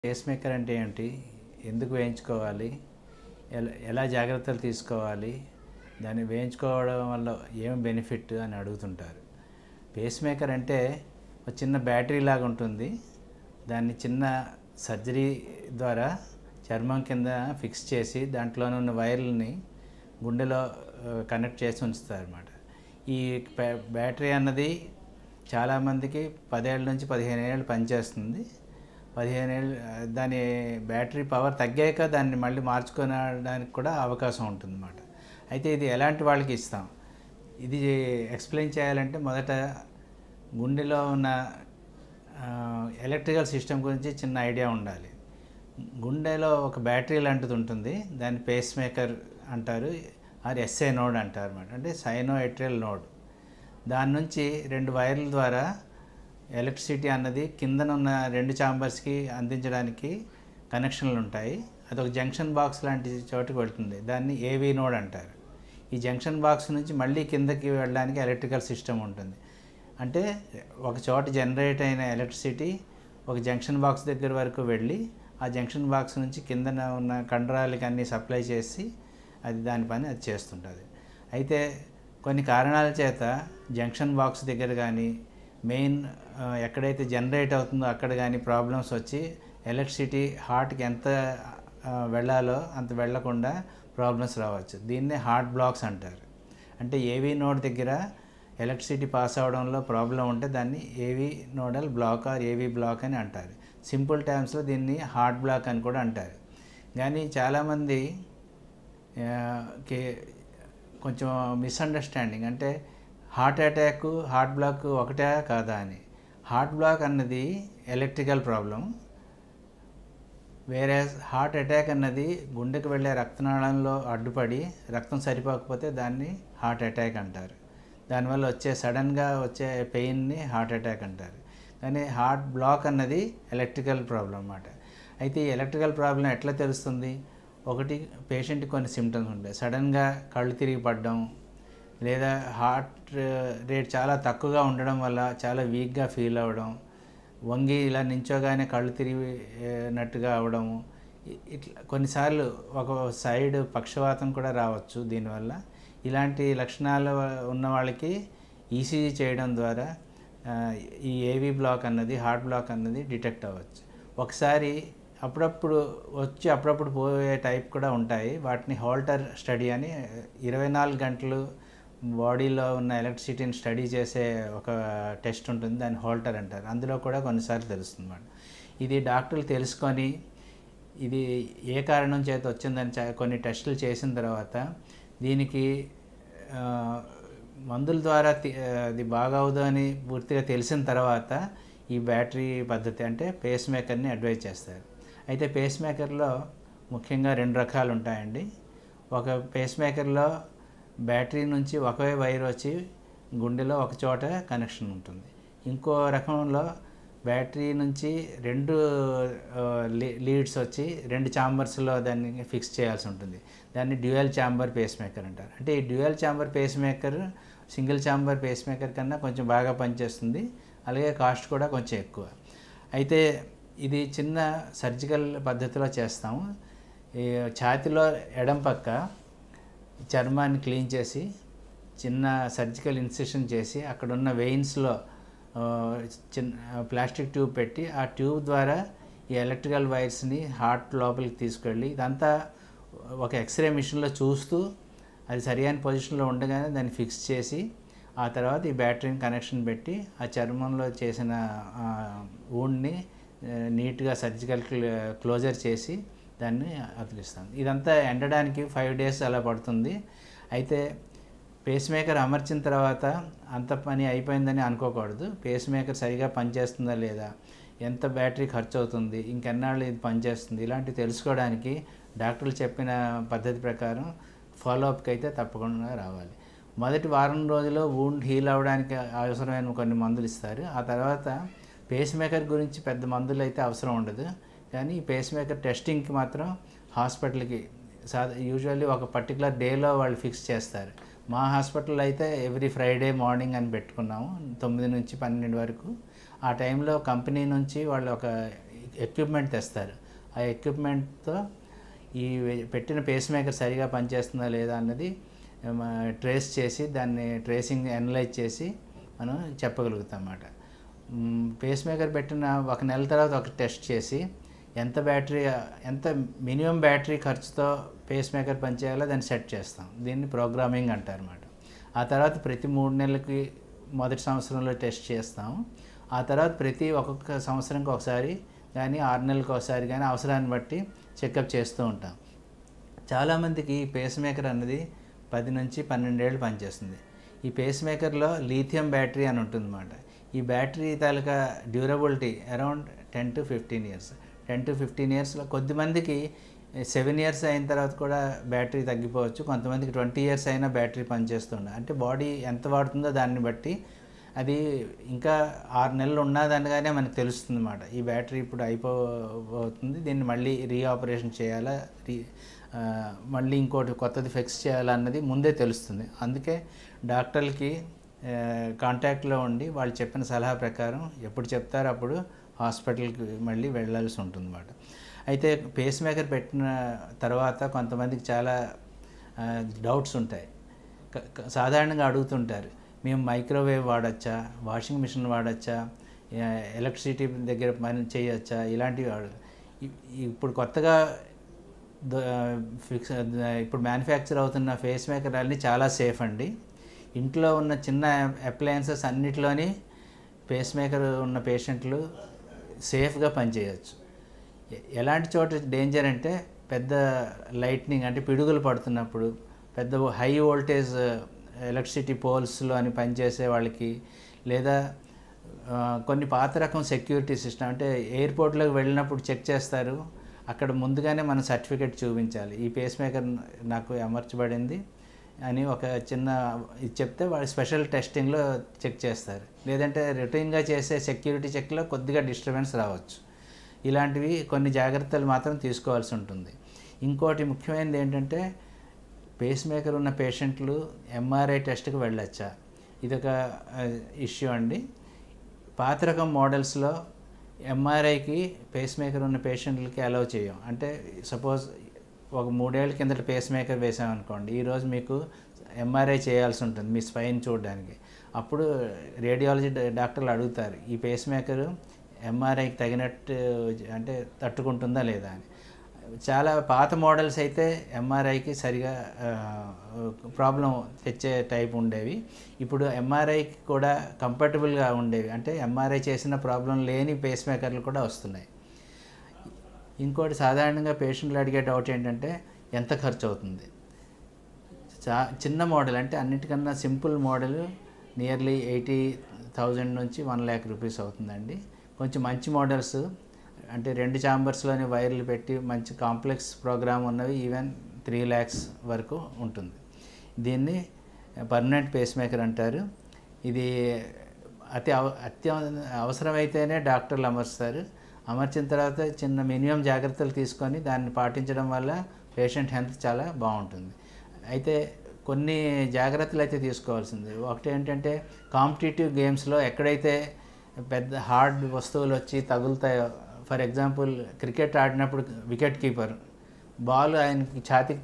Face maker అంటే ఏంటి? ఎందుకు వేయించుకోవాలి? ఎలా జాగ్రత్తలు తీసుకోవాలి? దాన్ని వేయించుకోవడం వల్ల ఏం బెనిఫిట్ అని అడుగుతుంటారు. పేస్ మేకర్ అంటే ఒక చిన్న బ్యాటరీ లాగా ఉంటుంది. దాన్ని చిన్న సర్జరీ ద్వారా చర్మం కింద ఫిక్స్ చేసి దాంట్లోనే ఉన్న వైర్లని గుండెలో కనెక్ట్ చేసి ఉంచుతారు అన్నమాట. ఈ బ్యాటరీ అన్నది చాలామందికి 10 ఏళ్ళ నుంచి 15 ఏళ్ళు పనిచేస్తుంది. 15 ఏళ్ళు దాని బ్యాటరీ పవర్ తగ్గాక దాన్ని మళ్ళీ మార్చుకోవడానికి కూడా అవకాశం ఉంటుందన్నమాట. అయితే ఇది ఎలాంటి వాళ్ళకి ఇస్తాం? ఇది ఎక్స్ప్లెయిన్ చేయాలంటే మొదట గుండెలో ఉన్న ఎలక్ట్రికల్ సిస్టమ్ గురించి చిన్న ఐడియా ఉండాలి. గుండెలో ఒక బ్యాటరీ లాంటిది ఉంటుంది, దాన్ని పేస్ మేకర్ అంటారు, అది ఎస్ఏ నోడ్ అంటారు అన్నమాట. అంటే సైనో ఎట్రియల్ నోడ్. దాని నుంచి 2 వైర్ల ద్వారా ఎలక్ట్రిసిటీ అన్నది కిందనున్న 2 ఛాంబర్స్కి అందించడానికి కనెక్షన్లు ఉంటాయి. అదొక జంక్షన్ బాక్స్ లాంటి చోటుకి వెళ్తుంది, దాన్ని ఏవీ నోడ్ అంటారు. ఈ జంక్షన్ బాక్స్ నుంచి మళ్ళీ కిందకి వెళ్ళడానికి ఎలక్ట్రికల్ సిస్టమ్ ఉంటుంది. అంటే ఒక చోట జనరేట్ అయిన ఎలక్ట్రిసిటీ ఒక జంక్షన్ బాక్స్ దగ్గర వరకు వెళ్ళి ఆ జంక్షన్ బాక్స్ నుంచి కిందన ఉన్న కండరాలకి అన్నీ సప్లై చేసి అది దాని పని అది చేస్తుంటుంది. అయితే కొన్ని కారణాల చేత జంక్షన్ బాక్స్ దగ్గర కానీ మెయిన్ ఎక్కడైతే జనరేట్ అవుతుందో అక్కడ కానీ ప్రాబ్లమ్స్ వచ్చి ఎలక్ట్రిసిటీ హార్ట్కి ఎంత వెళ్ళాలో అంత వెళ్ళకుండా ప్రాబ్లమ్స్ రావచ్చు. దీన్నే హార్ట్ బ్లాక్స్ అంటారు. అంటే ఏవీ నోడ్ దగ్గర ఎలక్ట్రిసిటీ పాస్ అవడంలో ప్రాబ్లం ఉంటే దాన్ని AV nodal block or AV block అని అంటారు. సింపుల్ టర్మ్స్లో దీన్ని హార్ట్ బ్లాక్ అని కూడా అంటారు. కానీ చాలామంది కొంచెం మిస్అండర్స్టాండింగ్, అంటే హార్ట్ అటాక్ హార్ట్ బ్లాక్ ఒకటే కాదా అని. హార్ట్ బ్లాక్ అన్నది ఎలక్ట్రికల్ ప్రాబ్లం, వేరే హార్ట్ అటాక్ అన్నది గుండెకు వెళ్ళే రక్తనాళంలో అడ్డుపడి రక్తం సరిపోకపోతే దాన్ని హార్ట్ అటాక్ అంటారు. దానివల్ల సడన్గా వచ్చే పెయిన్ని హార్ట్ అటాక్ అంటారు. కానీ హార్ట్ బ్లాక్ అన్నది ఎలక్ట్రికల్ ప్రాబ్లం అన్నమాట. అయితే ఈ ఎలక్ట్రికల్ ప్రాబ్లం ఎట్లా తెలుస్తుంది? ఒకటి, పేషెంట్కి కొన్ని సిమ్టమ్స్ ఉంటాయి. సడన్గా కళ్ళు తిరిగి పడడం, లేదా హార్ట్ రేట్ చాలా తక్కువగా ఉండడం వల్ల చాలా వీక్గా ఫీల్ అవ్వడం, వంగి ఇలా నించోగానే కళ్ళు తిరిగినట్టుగా అవ్వడము, ఇట్లా కొన్నిసార్లు ఒక సైడ్ పక్షవాతం కూడా రావచ్చు దీనివల్ల. ఇలాంటి లక్షణాలు ఉన్న వాళ్ళకి ఈసీజీ చేయడం ద్వారా ఈ ఏవీ బ్లాక్ అన్నది, హార్ట్ బ్లాక్ అన్నది డిటెక్ట్ అవ్వచ్చు. ఒకసారి అప్పుడప్పుడు వచ్చి అప్పుడప్పుడు పోయే టైప్ కూడా ఉంటాయి. వాటిని హోల్టర్ స్టడీ అని 24 గంటలు బాడీలో ఉన్న ఎలక్ట్రిసిటీని స్టడీ చేసే ఒక టెస్ట్ ఉంటుంది, దాన్ని హోల్టర్ అంటారు. అందులో కూడా కొన్నిసార్లు తెలుస్తుంది అన్నమాట. ఇది డాక్టర్లు తెలుసుకొని ఇది ఏ కారణం చేత వచ్చిందని కొన్ని టెస్టులు చేసిన తర్వాత దీనికి మందుల ద్వారా అది బాగవుదు అని పూర్తిగా తెలిసిన తర్వాత ఈ బ్యాటరీ పద్ధతి అంటే పేస్ మేకర్ని అడ్వైజ్ చేస్తారు. అయితే పేస్ మేకర్లో ముఖ్యంగా 2 రకాలు ఉంటాయండి. ఒక పేస్ మేకర్లో బ్యాటరీ నుంచి ఒకే వైర్ వచ్చి గుండెలో ఒక చోట కనెక్షన్ ఉంటుంది. ఇంకో రకంలో బ్యాటరీ నుంచి 2 లీడ్స్ వచ్చి 2 ఛాంబర్స్లో దాన్ని ఫిక్స్ చేయాల్సి ఉంటుంది. దాన్ని డ్యూయల్ ఛాంబర్ పేస్ మేకర్ అంటారు. అంటే ఈ dual chamber pacemaker single chamber pacemaker కన్నా కొంచెం బాగా పనిచేస్తుంది, అలాగే కాస్ట్ కూడా కొంచెం ఎక్కువ. అయితే ఇది చిన్న సర్జికల్ పద్ధతిలో చేస్తాము. ఈ ఛాతీలో ఎడం పక్క చర్మాన్ని క్లీన్ చేసి చిన్న సర్జికల్ ఇన్సిషన్ చేసి అక్కడున్న వెయిన్స్లో చిన్న ప్లాస్టిక్ ట్యూబ్ పెట్టి ఆ ట్యూబ్ ద్వారా ఈ ఎలక్ట్రికల్ వైర్స్ని హార్ట్ లోపలికి తీసుకెళ్ళి ఇదంతా ఒక ఎక్స్రే మిషన్లో చూస్తూ అది సరైన పొజిషన్లో ఉండగానే దాన్ని ఫిక్స్ చేసి ఆ తర్వాత ఈ బ్యాటరీని కనెక్షన్ పెట్టి ఆ చర్మంలో చేసిన వూండ్ని నీట్గా సర్జికల్ క్లోజర్ చేసి దాన్ని అతికిస్తాం. ఇదంతా ఎండడానికి 5 days అలా పడుతుంది. అయితే పేస్ మేకర్ అమర్చిన తర్వాత అంత పని అయిపోయిందని అనుకోకూడదు. పేస్ మేకర్ సరిగా పనిచేస్తుందా లేదా, ఎంత బ్యాటరీ ఖర్చు అవుతుంది, ఇంకెన్నాళ్ళు ఇది పనిచేస్తుంది, ఇలాంటివి తెలుసుకోవడానికి డాక్టర్లు చెప్పిన పద్ధతి ప్రకారం ఫాలోఅప్కి అయితే తప్పకుండా రావాలి. మొదటి వారం రోజుల్లో వూండ్ హీల్ అవ్వడానికి అవసరమైన కొన్ని మందులు ఇస్తారు. ఆ తర్వాత పేస్ మేకర్ గురించి పెద్ద మందులు అయితే అవసరం ఉండదు. కానీ ఈ పేస్ మేకర్ టెస్టింగ్కి మాత్రం హాస్పిటల్కి యూజువల్లీ ఒక పర్టికులర్ డేలో వాళ్ళు ఫిక్స్ చేస్తారు. మా హాస్పిటల్లో అయితే ఎవ్రీ ఫ్రైడే మార్నింగ్ అని పెట్టుకున్నాము, 9 నుంచి 12 వరకు. ఆ టైంలో కంపెనీ నుంచి వాళ్ళు ఒక ఎక్విప్మెంట్ తెస్తారు. ఆ ఎక్విప్మెంట్తో ఈ పెట్టిన పేస్ మేకర్ సరిగా పనిచేస్తుందా లేదా అన్నది ట్రేస్ చేసి దాన్ని ట్రేసింగ్ అనలైజ్ చేసి మనం చెప్పగలుగుతాం అన్నమాట. పేస్ మేకర్ పెట్టిన 1 నెల తర్వాత ఒక టెస్ట్ చేసి ఎంత మినిమం బ్యాటరీ ఖర్చుతో పేస్ మేకర్ పనిచేయాలో దాన్ని సెట్ చేస్తాం. దీన్ని ప్రోగ్రామింగ్ అంటారన్నమాట. ఆ తర్వాత ప్రతి 3 నెలలకి మొదటి సంవత్సరంలో టెస్ట్ చేస్తాం. ఆ తర్వాత ఒక్కొక్క సంవత్సరంకి ఒకసారి కానీ 6 నెలలకు ఒకసారి కానీ అవసరాన్ని బట్టి చెకప్ చేస్తూ ఉంటాం. చాలామందికి పేస్ మేకర్ అన్నది 10 నుంచి 12 ఏళ్ళు పనిచేస్తుంది. ఈ పేస్ మేకర్లో లీథియం బ్యాటరీ అని ఉంటుందన్నమాట. ఈ బ్యాటరీ తాలూకా durability around 10 to 15 years. 10 to 15 yearsలో కొద్దిమందికి 7 years అయిన తర్వాత కూడా బ్యాటరీ తగ్గిపోవచ్చు. కొంతమందికి 20 years అయినా బ్యాటరీ పనిచేస్తుండే. అంటే బాడీ ఎంత వాడుతుందో దాన్ని బట్టి అది ఇంకా 6 నెలలు ఉన్నదనగానే మనకు తెలుస్తుంది అన్నమాట. ఈ బ్యాటరీ ఇప్పుడు అయిపోతుంది, దీన్ని మళ్ళీ రీఆపరేషన్ చేయాలా, మళ్ళీ ఇంకోటి కొత్తది ఫిక్స్ చేయాలా అన్నది ముందే తెలుస్తుంది. అందుకే డాక్టర్లకి కాంటాక్ట్లో ఉండి వాళ్ళు చెప్పిన సలహా ప్రకారం ఎప్పుడు చెప్తారో అప్పుడు హాస్పిటల్కి మళ్ళీ వెళ్ళాల్సి ఉంటుంది అన్నమాట. అయితే పేస్ మేకర్ పెట్టిన తర్వాత కొంతమందికి చాలా డౌట్స్ ఉంటాయి. సాధారణంగా అడుగుతుంటారు, మేము మైక్రోవేవ్ వాడచ్చా, వాషింగ్ మిషన్ వాడచ్చా, ఎలక్ట్రిసిటీ దగ్గర పని చేయొచ్చా, ఇలాంటివి ఇప్పుడు కొత్తగా ఇప్పుడు మ్యానుఫ్యాక్చర్ అవుతున్న ఫేస్ మేకర్ అన్నీ చాలా సేఫ్ అండి. ఇంట్లో ఉన్న చిన్న అప్లయన్సెస్ అన్నిటిలోని పేస్ మేకర్ ఉన్న పేషెంట్లు సేఫ్గా పనిచేయచ్చు. ఎలాంటి చోట డేంజర్ అంటే పెద్ద లైట్నింగ్ అంటే పిడుగులు పడుతున్నప్పుడు, పెద్ద హై వోల్టేజ్ ఎలక్ట్రిసిటీ పోల్స్లో అని పనిచేసే వాళ్ళకి, లేదా కొన్ని పాత రకం సెక్యూరిటీ సిస్టమ్ అంటే ఎయిర్పోర్ట్లోకి వెళ్ళినప్పుడు చెక్ చేస్తారు, అక్కడ ముందుగానే మనం సర్టిఫికేట్ చూపించాలి, ఈ పేస్ మేకర్ నాకు అమర్చబడింది అని ఒక చిన్న ఇది చెప్తే వాళ్ళు స్పెషల్ టెస్టింగ్లో చెక్ చేస్తారు. లేదంటే రొటీన్గా చేసే సెక్యూరిటీ చెక్లో కొద్దిగా డిస్టర్బెన్స్ రావచ్చు. ఇలాంటివి కొన్ని జాగ్రత్తలు మాత్రం తీసుకోవాల్సి ఉంటుంది. ఇంకోటి ముఖ్యమైనది ఏంటంటే పేస్ మేకర్ ఉన్న పేషెంట్లు ఎంఆర్ఐ టెస్ట్కి వెళ్ళొచ్చా, ఇదొక ఇష్యూ అండి. పాత రకం మోడల్స్లో ఎంఆర్ఐకి పేస్ మేకర్ ఉన్న పేషెంట్లకి అలౌ చేయం. అంటే సపోజ్ ఒక 3 ఏళ్ళ కిందట పేస్ మేకర్ వేసామనుకోండి, ఈరోజు మీకు ఎంఆర్ఐ చేయాల్సి ఉంటుంది మీ స్పైన్ చూడడానికి. అప్పుడు రేడియాలజీ డాక్టర్లు అడుగుతారు, ఈ పేస్ మేకరు ఎంఆర్ఐకి తగినట్టు అంటే తట్టుకుంటుందా లేదా అని. చాలా పాత మోడల్స్ అయితే ఎంఆర్ఐకి సరిగా ప్రాబ్లం తెచ్చే టైప్ ఉండేవి. ఇప్పుడు ఎంఆర్ఐకి కూడా కంఫర్టబుల్గా ఉండేవి, అంటే ఎంఆర్ఐ చేసిన ప్రాబ్లం లేని పేస్ మేకర్లు కూడా వస్తున్నాయి. ఇంకోటి సాధారణంగా పేషెంట్లు అడిగే డౌట్ ఏంటంటే ఎంత ఖర్చు అవుతుంది. చిన్న మోడల్ అంటే అన్నిటికన్నా సింపుల్ మోడల్ నియర్లీ 80,000 నుంచి 1 lakh రూపీస్ అవుతుందండి. కొంచెం మంచి మోడల్స్ అంటే 2 ఛాంబర్స్లోని వైర్లు పెట్టి మంచి కాంప్లెక్స్ ప్రోగ్రామ్ ఉన్నవి ఈవెన్ 3 lakhs వరకు ఉంటుంది. దీన్ని పర్మనెంట్ పేస్ మేకర్ అంటారు. ఇది అవసరమైతేనే డాక్టర్లు అమర్స్తారు. అమర్చిన తర్వాత చిన్న మినిమం జాగ్రత్తలు తీసుకొని దాన్ని పాటించడం వల్ల పేషెంట్ హెల్త్ చాలా బాగుంటుంది. అయితే కొన్ని జాగ్రత్తలు అయితే తీసుకోవాల్సింది. ఒకటి ఏంటంటే కాంపిటేటివ్ గేమ్స్లో ఎక్కడైతే పెద్ద హార్డ్ వస్తువులు వచ్చి తగులుతాయో, ఫర్ ఎగ్జాంపుల్ క్రికెట్ ఆడినప్పుడు వికెట్ కీపర్ బాల్ ఆయనకి ఛాతీకి